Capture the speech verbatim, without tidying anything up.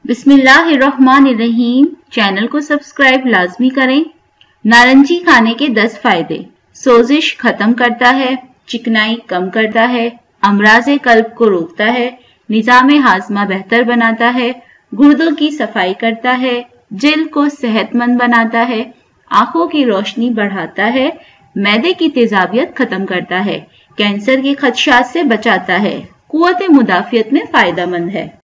बिस्मिल्लाहिर्रहमानिर्रहीम। चैनल को सब्सक्राइब लाजमी करें। नारंगी खाने के दस फायदे। सोजिश खत्म करता है, चिकनाई कम करता है, अमराज़े कल्ब को रोकता है, निज़ाम हाजमा बेहतर बनाता है, गुर्दों की सफाई करता है, जिल्द को सेहतमंद बनाता है, आंखों की रोशनी बढ़ाता है, मैदे की तेजाबियत खत्म करता है, कैंसर के खदशात से बचाता है, कुव्वत मुदाफियत में फायदेमंद है।